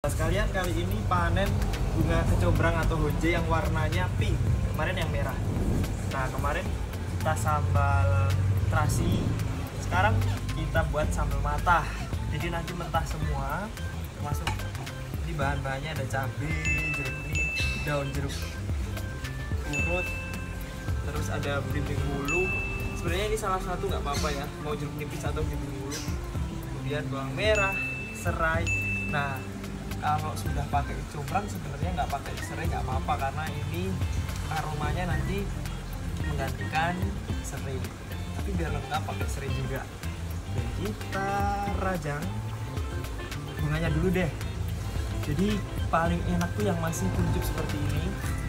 Sekalian kali ini panen bunga kecombrang atau honje yang warnanya pink. Kemarin yang merah. Nah, kemarin kita sambal terasi. Sekarang kita buat sambal matah. Jadi nanti mentah semua. Termasuk ini bahan-bahannya ada cabai, jeruk nipis, daun jeruk urut, terus ada belimbing ulu. Sebenarnya ini salah satu nggak apa-apa ya, mau jeruk nipis atau belimbing ulu. Kemudian bawang merah, serai. Nah, kalau sudah pakai combrang sebenarnya nggak pakai serai nggak apa-apa, karena ini aromanya nanti menggantikan serai. Tapi biar lengkap pakai serai juga. Dan kita rajang bunganya dulu deh. Jadi paling enak tuh yang masih kuncup seperti ini.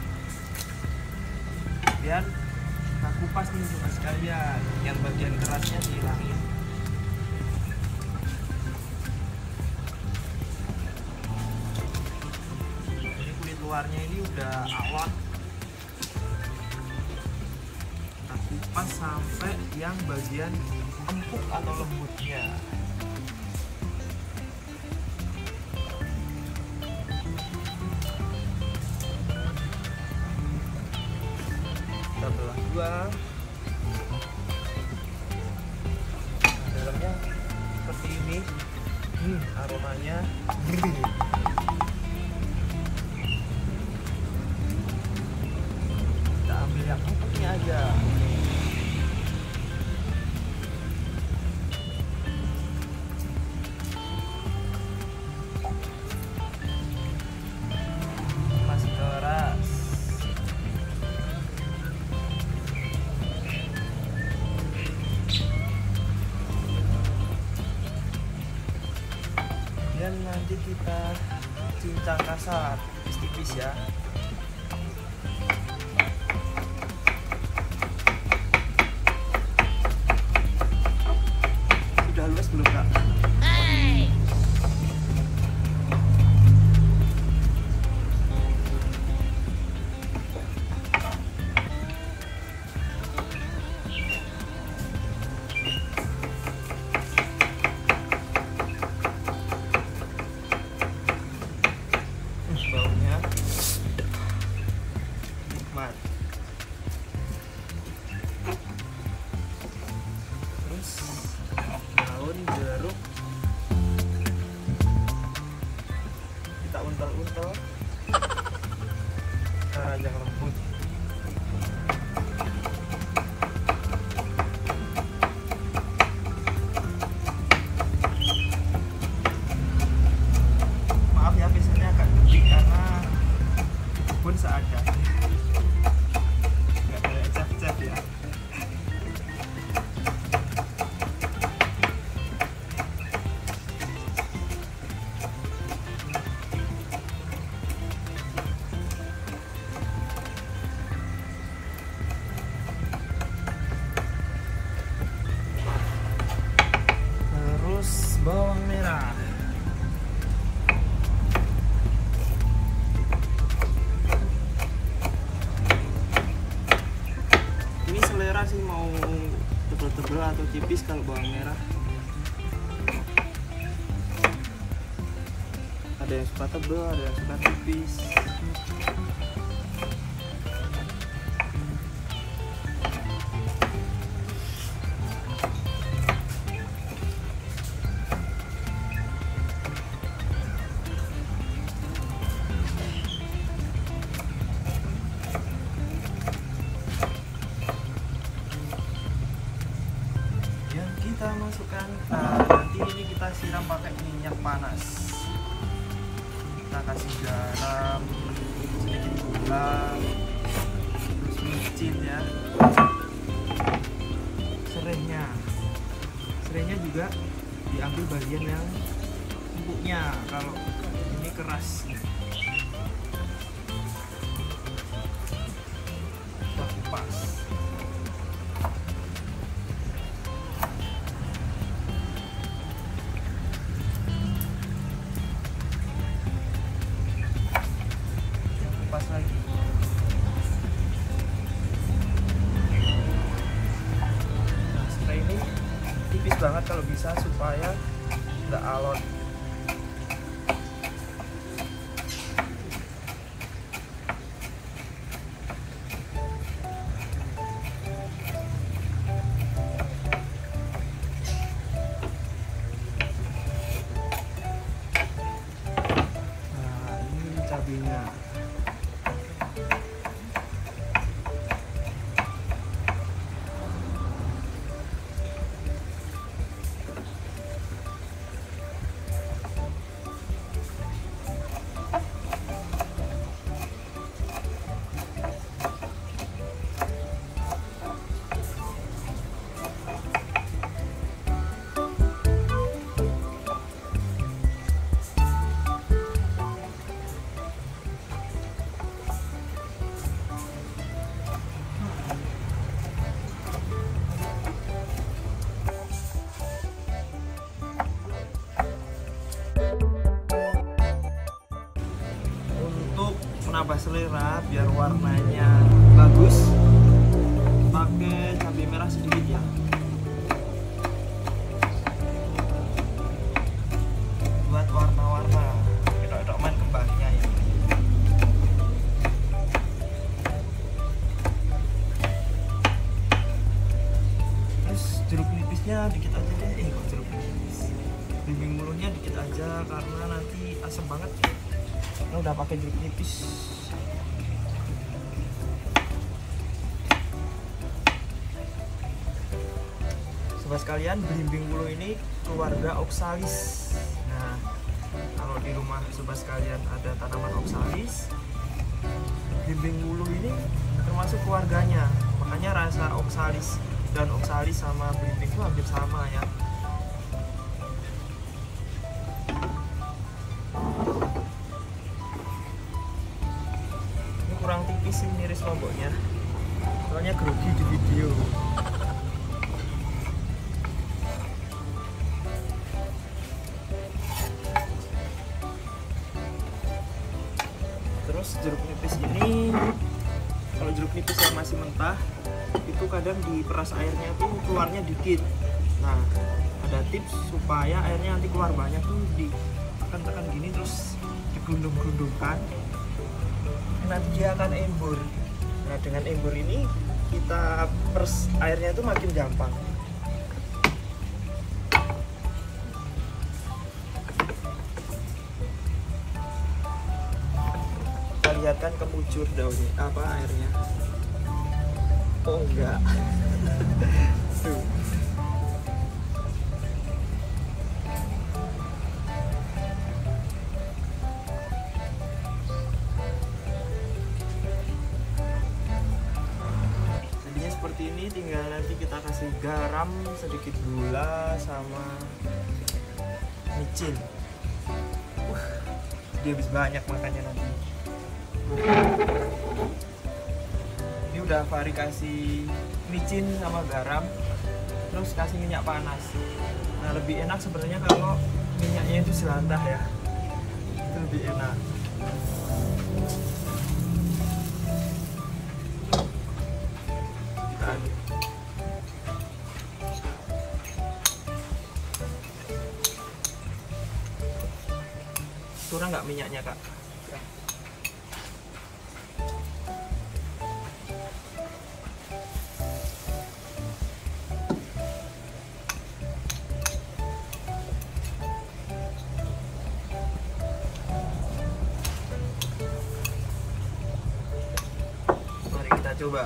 Kemudian kita kupas nih cuma sekalian, yang bagian kerasnya dihilangin. Luarnya ini udah alot, kita kupas sampai yang bagian empuk atau lembutnya. Kita belah dua, dalamnya seperti ini. Aromanya ambil yang empuknya aja. Masih keras. Dan nanti kita cincang kasar tipis-tipis ya. Luas belum kak? Baunya nikmat. Terus daun jeruk kita untel-untel, kita rajang lembut. Maaf ya, biasanya agak gede karena pun seadanya, nggak kayak cef-cef ya. Bawang merah, ini selera sih, mau tebel-tebel atau tipis. Kalau bawang merah ada yang suka tebel, ada yang suka tipis. Kita masukkan, nanti ini kita siram pakai minyak panas. Kita kasih garam, sedikit gula, terus micin ya. Serainya juga diambil bagian yang empuknya, kalau ini keras. Kita kupas. Lagi banget kalau bisa supaya nggak alot. cabenya. Menambah selera biar warnanya bagus, pakai cabai merah sedikit ya. Buat warna-warna kita main kembangnya ya. Terus jeruk nipisnya dikit aja deh. Kok jeruk nipis, bimbing mulunya dikit aja karena nanti asam banget. Ini udah pakai jeruk nipis. Sobat sekalian, belimbing wulu ini keluarga oxalis. Nah, kalau di rumah sobat sekalian ada tanaman oxalis, belimbing wulu ini termasuk keluarganya. Makanya rasa oxalis dan oxalis sama belimbing itu hampir sama ya. Kurang tipis sih, miris lomboknya, soalnya grogi di video. Terus jeruk nipis ini, kalau jeruk nipis yang masih mentah itu kadang diperas airnya tuh keluarnya dikit. Nah, ada tips supaya airnya nanti keluar banyak tuh, ditekan-tekan gini terus digerundung-gerundungkan, nanti dia akan embur. Nah, dengan embur ini kita pers airnya itu makin gampang. Kita lihatkan kemucur daunnya, apa airnya? Oh enggak. Tuh. Seperti ini, tinggal nanti kita kasih garam, sedikit gula, sama micin. Dia habis banyak makannya nanti. Ini udah Fahri kasih micin sama garam, terus kasih minyak panas. Nah, lebih enak sebenarnya kalau minyaknya itu jelantah ya, itu lebih enak. Kurang nggak minyaknya kak? Mari kita coba.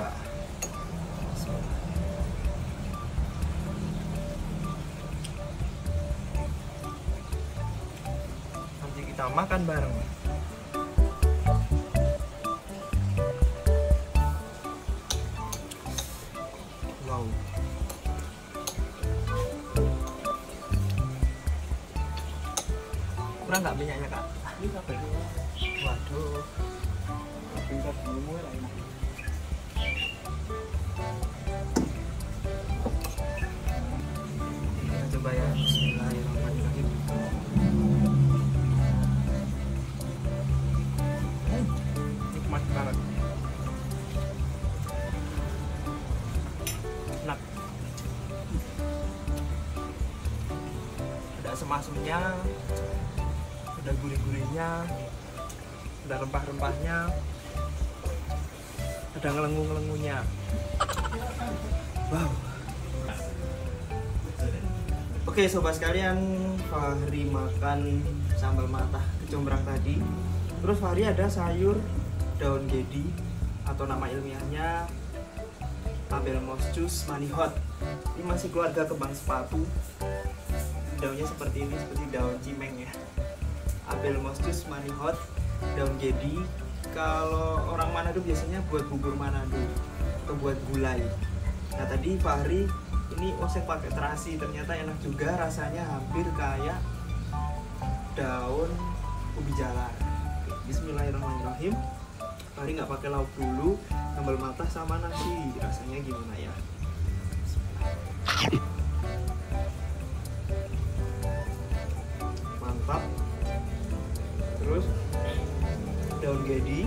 Kita makan bareng. Wow. Kurang nggak minyaknya kak? Waduh. Kita coba ya. Bismillahirrahmanirrahim. Nikmat banget. Enak. Ada asam-asamnya, ada gurih-gurihnya, ada rempah-rempahnya, ada ngelengu-ngelengunya. Wow. Oke sobat sekalian, Fahri makan sambal matah kecombrang tadi. Terus Fahri ada sayur daun gedi atau nama ilmiahnya Abelmoschus manihot. Ini masih keluarga kembang sepatu. Daunnya seperti ini, seperti daun cimeng ya. Abelmoschus manihot, daun gedi. Kalau orang Manado biasanya buat bubur Manado atau buat gulai. Nah tadi Fahri ini oseng pakai terasi, ternyata enak juga, rasanya hampir kayak daun ubi jalar. Bismillahirrahmanirrahim. Fahri nggak pakai lauk dulu, sambal matah sama nasi, rasanya gimana ya? Mantap. Terus daun gedi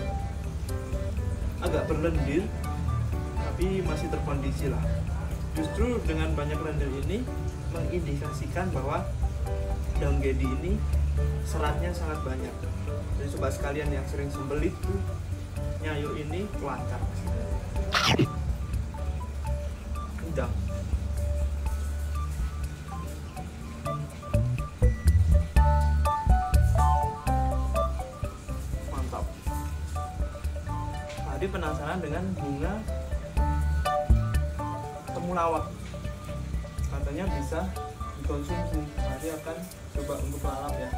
agak berlendir tapi masih terkondisi lah. Justru dengan banyak lendir ini mengindikasikan bahwa daun gedi ini seratnya sangat banyak. Jadi sobat sekalian yang sering sembelit tuh nyayur ini lancar. Udah. Mantap. Tadi penasaran dengan bunga temulawak. Katanya bisa dikonsumsi. Tadi akan coba untuk lalap ya.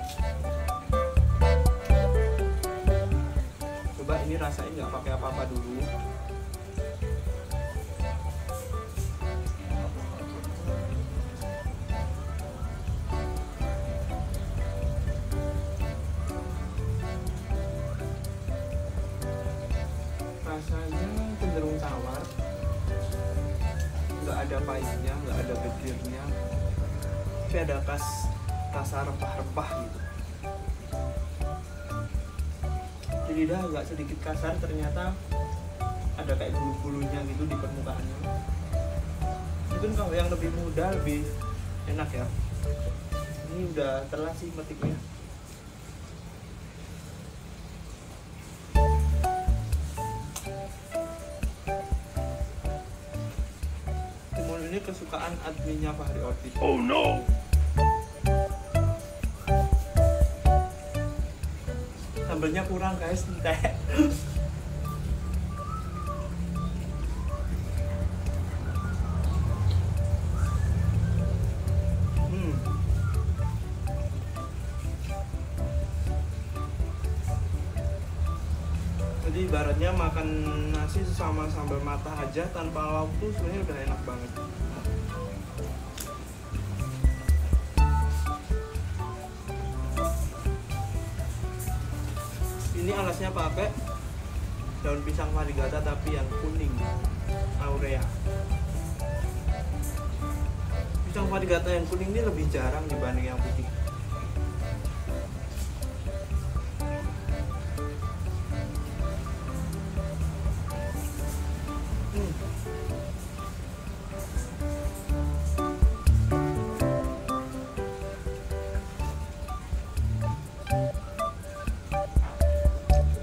Coba ini rasain nggak pakai apa-apa dulu. Rasanya cenderung tawar, nggak ada pahitnya, nggak ada getirnya, tapi ada rasa rempah-rempah gitu. Di lidah agak sedikit kasar, ternyata ada kayak bulu-bulunya gitu di permukaannya. Mungkin kalau yang lebih muda lebih enak ya. Ini udah telat sih metiknya. Timun ini kesukaan adminnya Fahri Orbit. Oh no! Sambalnya kurang guys, entek. Jadi ibaratnya makan nasi sama sambal matah aja tanpa lauk tuh sebenarnya udah enak banget. Ini alasnya pakai daun pisang varigata tapi yang kuning, aurea. Pisang varigata yang kuning ini lebih jarang dibanding yang putih.